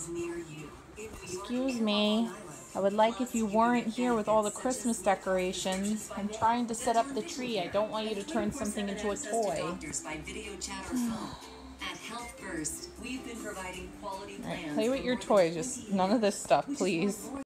Excuse me. I would like if you weren't here with all the Christmas decorations. I'm trying to set up the tree. I don't want you to turn something into a toy. Alright, play with your toys. Just none of this stuff, please.